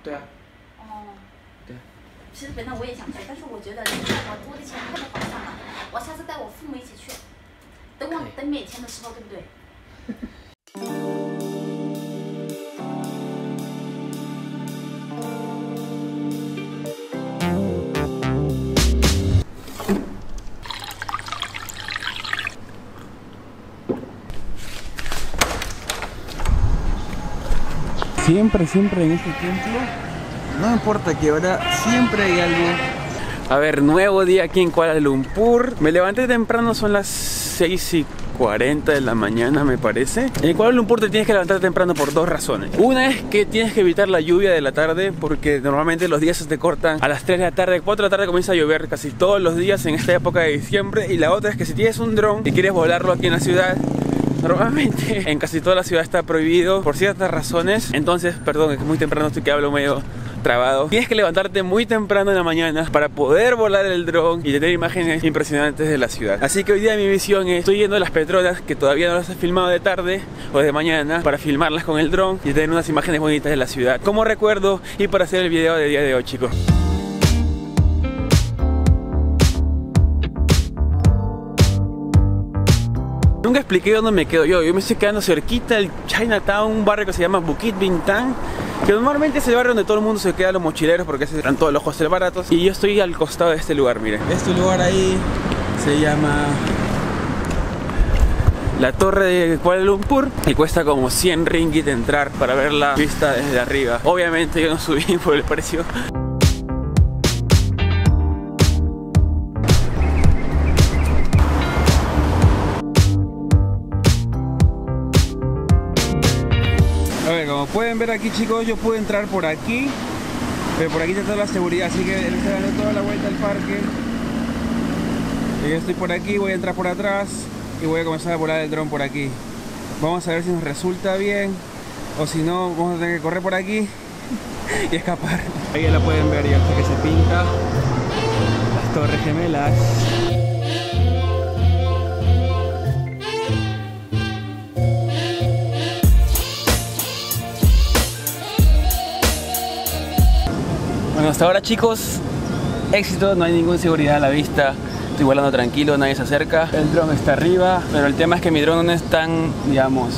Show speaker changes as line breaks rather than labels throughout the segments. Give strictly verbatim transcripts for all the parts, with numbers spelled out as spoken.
对啊。
哦。
对。
其实本来我也想去，但是我觉得我我的钱太不划算了，我下次带我父母一起去。等我等免钱的时候，对不对？
Siempre, siempre en este templo, no importa qué hora, siempre hay algo. A ver, nuevo día aquí en Kuala Lumpur. Me levanté temprano, son las seis y cuarenta de la mañana me parece. En Kuala Lumpur te tienes que levantar temprano por dos razones. Una es que tienes que evitar la lluvia de la tarde, porque normalmente los días se te cortan a las tres de la tarde, cuatro de la tarde comienza a llover casi todos los días en esta época de diciembre. Y la otra es que si tienes un dron y quieres volarlo aquí en la ciudad, normalmente en casi toda la ciudad está prohibido por ciertas razones. Entonces, perdón, es muy temprano, estoy que hablo medio trabado. Tienes que levantarte muy temprano en la mañana para poder volar el dron y tener imágenes impresionantes de la ciudad. Así que hoy día mi misión es, estoy yendo a las Petronas, que todavía no las he filmado de tarde o de mañana, para filmarlas con el dron y tener unas imágenes bonitas de la ciudad como recuerdo y para hacer el video de día de hoy, chicos. Nunca expliqué dónde me quedo yo. Yo me estoy quedando cerquita del Chinatown, un barrio que se llama Bukit Bintang, que normalmente es el barrio donde todo el mundo se queda, los mochileros, porque están todos los hostels baratos. Y yo estoy al costado de este lugar, miren. Este lugar ahí se llama la Torre de Kuala Lumpur y cuesta como cien ringgit entrar para ver la vista desde arriba. Obviamente yo no subí por el precio. A ver, como pueden ver aquí, chicos, yo pude entrar por aquí, pero por aquí está toda la seguridad, así que le estoy dando toda la vuelta al parque. Y yo estoy por aquí, voy a entrar por atrás y voy a comenzar a volar el dron por aquí. Vamos a ver si nos resulta bien o si no, vamos a tener que correr por aquí y escapar. Ahí ya la pueden ver, ya hasta que se pinta las Torres Gemelas. Bueno, hasta ahora, chicos, éxito, no hay ninguna seguridad a la vista. Estoy volando tranquilo, nadie se acerca. El dron está arriba, pero el tema es que mi dron no es tan, digamos...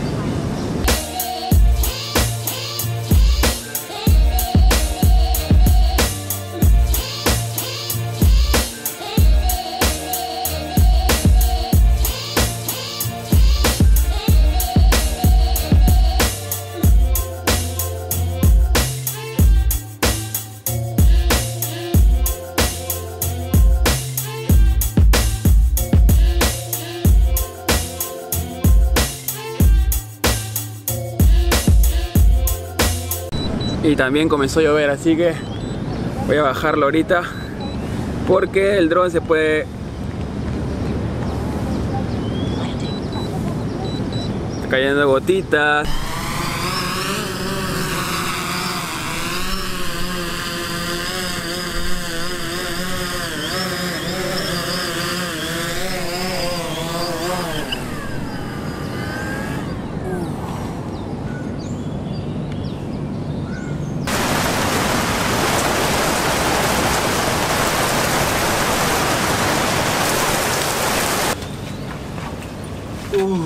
Y también comenzó a llover, así que voy a bajarlo ahorita porque el dron se puede... Está cayendo gotitas. Uh.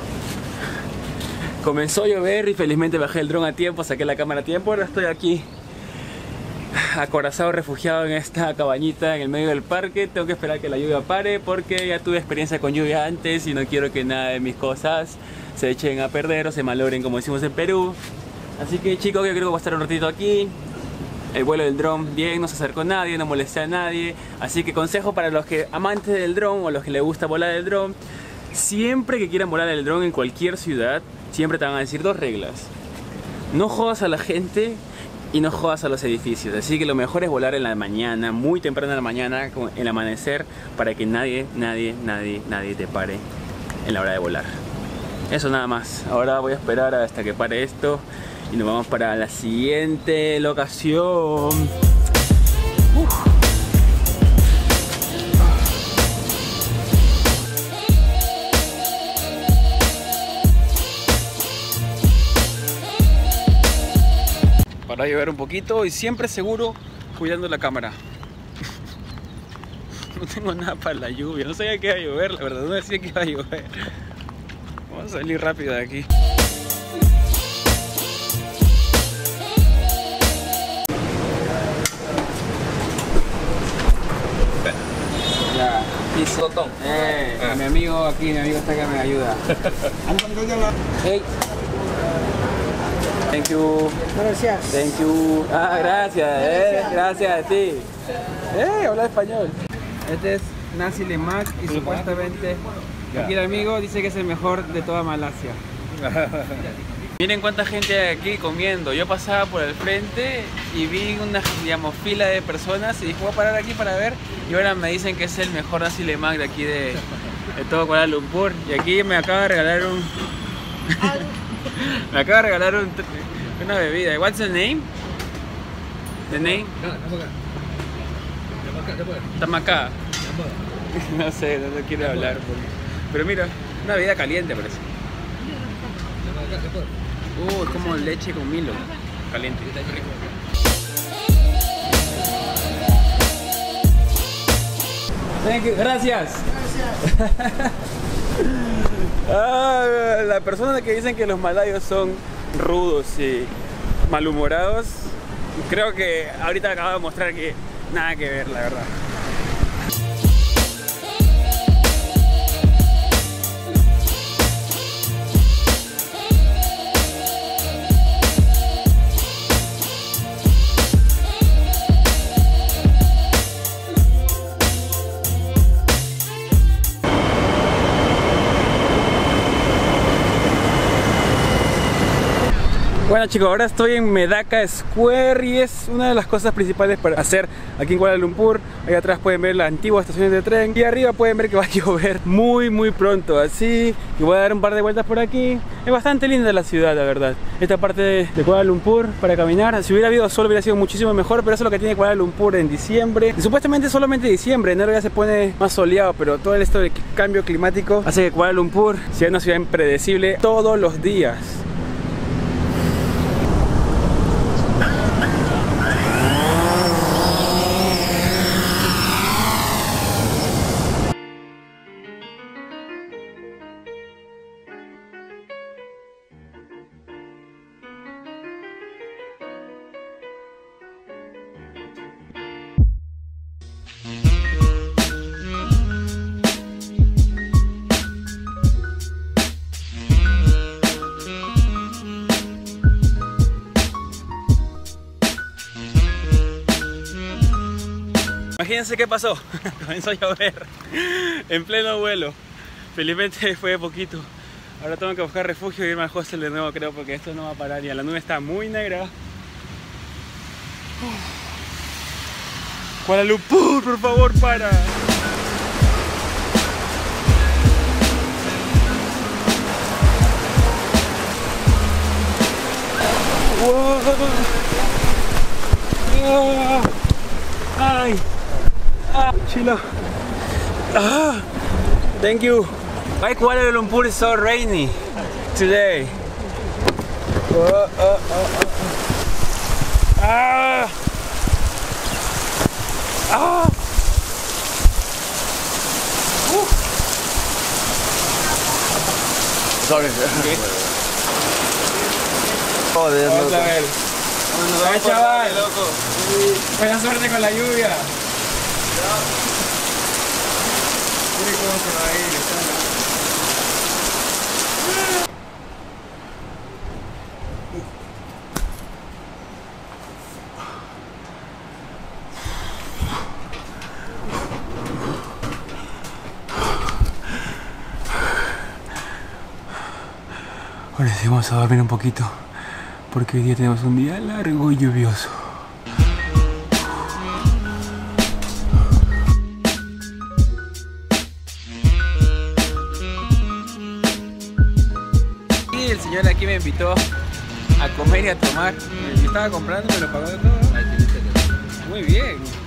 Comenzó a llover y felizmente bajé el dron a tiempo, saqué la cámara a tiempo. Ahora estoy aquí acorazado, refugiado en esta cabañita en el medio del parque. Tengo que esperar que la lluvia pare porque ya tuve experiencia con lluvia antes y no quiero que nada de mis cosas se echen a perder o se malogren como decimos en Perú. Así que, chicos, yo creo que voy a estar un ratito aquí. El vuelo del dron bien, no se acercó nadie, no molesté a nadie. Así que consejo para los que amantes del dron o los que les gusta volar el dron: siempre que quieran volar el dron en cualquier ciudad, siempre te van a decir dos reglas: no jodas a la gente y no jodas a los edificios. Así que lo mejor es volar en la mañana, muy temprano en la mañana, con el amanecer, para que nadie, nadie, nadie, nadie te pare en la hora de volar. Eso nada más. Ahora voy a esperar hasta que pare esto y nos vamos para la siguiente locación. Uf. Ahora va a llover un poquito y siempre seguro cuidando la cámara. No tengo nada para la lluvia, no sabía que iba a llover, la verdad, no decía que iba a llover. Vamos a salir rápido de aquí. Ya, piso. Eh, ah. Mi amigo aquí, mi amigo está que me ayuda. Hey. Thank you.
Gracias.
Thank you. Ah, gracias, eh. Gracias a ti. Eh, habla español. Este es Nasi Lemak y supuestamente aquí el amigo dice que es el mejor de toda Malasia. Miren cuánta gente hay aquí comiendo. Yo pasaba por el frente y vi una, digamos, fila de personas y dije, voy a parar aquí para ver. Y ahora me dicen que es el mejor Nasi Lemak de aquí de, de todo Kuala Lumpur. Y aquí me acaba de regalar un... me acaba de regalar un, una bebida. What's the name? The name? Tamacá. No sé, no, no quiero hablar. Porque... Pero mira, una bebida caliente parece. Uh, es como leche con Milo. Caliente. Thank you. Gracias. Gracias. Ah, la persona que dicen que los malayos son rudos y malhumorados, creo que ahorita acaba de mostrar que nada que ver, la verdad. Bueno chicos, ahora estoy en Medaka Square y es una de las cosas principales para hacer aquí en Kuala Lumpur. Ahí atrás pueden ver las antiguas estaciones de tren y arriba pueden ver que va a llover muy muy pronto, así que voy a dar un par de vueltas por aquí. Es bastante linda la ciudad, la verdad, esta parte de, de Kuala Lumpur para caminar. Si hubiera habido sol hubiera sido muchísimo mejor, pero eso es lo que tiene Kuala Lumpur en diciembre. Y supuestamente solamente diciembre, enero ya se pone más soleado, pero todo esto de cambio climático hace que Kuala Lumpur sea una ciudad impredecible todos los días. Imagínense qué pasó, comenzó a llover en pleno vuelo. Felizmente fue de poquito. Ahora tengo que buscar refugio y irme al hostel de nuevo, creo, porque esto no va a parar. Y la nube está muy negra. Kuala Lumpur, por favor, para. Wow. Oh. Ay. Ah, chilo. Ah, thank you. Why Kuala Lumpur is so rainy today? Oh, oh, oh, oh. Ah. Ah. Uh. Sorry. Okay. Joder, vamos a ver. Ay, chaval, loco. Buena suerte con la lluvia. Mire cómo se va a ir. Ahora sí vamos a dormir un poquito, porque hoy día tenemos un día largo y lluvioso. Y el señor aquí me invitó a comer y a tomar. Me estaba comprando, me lo pagó de todo. Muy bien.